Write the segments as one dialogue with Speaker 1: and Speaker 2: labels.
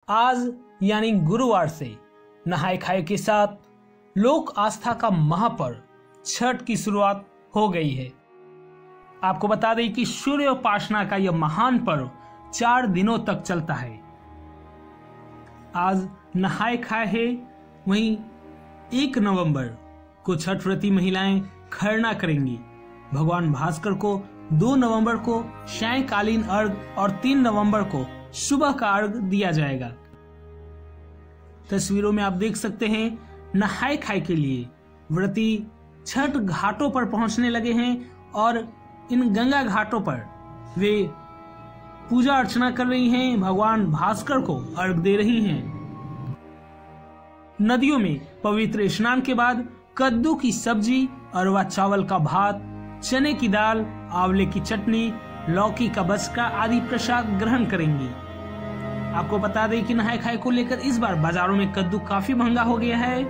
Speaker 1: आज यानी गुरुवार से नहाय खाए के साथ लोक आस्था का महापर्व छठ की शुरुआत हो गई है। आपको बता दें कि सूर्य उपासना का यह महान पर्व 4 दिनों तक चलता है। आज नहाय खाए है, वहीं 1 नवंबर को छठ व्रती महिलाएं खरना करेंगी। भगवान भास्कर को 2 नवंबर को सायंकालीन अर्घ और 3 नवंबर को सुबह का अर्घ दिया जाएगा। तस्वीरों में आप देख सकते हैं नहाय खाए के लिए व्रती छठ घाटों पर पहुंचने लगे हैं और इन गंगा घाटों पर वे पूजा अर्चना कर रही हैं, भगवान भास्कर को अर्घ दे रही हैं। नदियों में पवित्र स्नान के बाद कद्दू की सब्जी, अरवा चावल का भात, चने की दाल, आंवले की चटनी, लौकी का बचका आदि प्रसाद ग्रहण करेंगी। आपको बता दें कि नहाय खाए को लेकर इस बार बाजारों में कद्दू काफी महंगा हो गया है।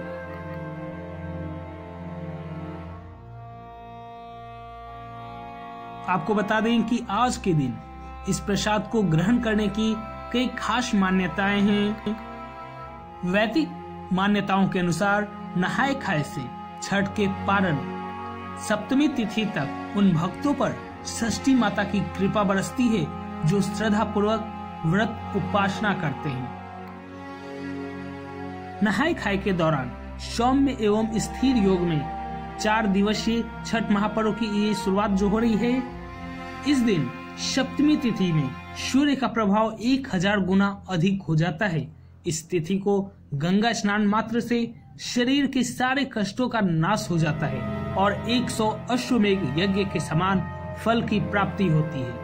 Speaker 1: आपको बता दें कि आज के दिन इस प्रसाद को ग्रहण करने की कई खास मान्यताएं हैं। वैदिक मान्यताओं के अनुसार नहाय खाए से छठ के पारण सप्तमी तिथि तक उन भक्तों पर षष्ठी माता की कृपा बरसती है जो श्रद्धा पूर्वक व्रत उपासना करते हैं। नहाय खाए के दौरान सौम्य एवं स्थिर योग में 4 दिवसीय छठ महापर्व की ये शुरुआत जो हो रही है, इस दिन सप्तमी तिथि में सूर्य का प्रभाव 1000 गुना अधिक हो जाता है। इस तिथि को गंगा स्नान मात्र से शरीर के सारे कष्टों का नाश हो जाता है और 100 अश्वमेघ यज्ञ के समान फल की प्राप्ति होती है।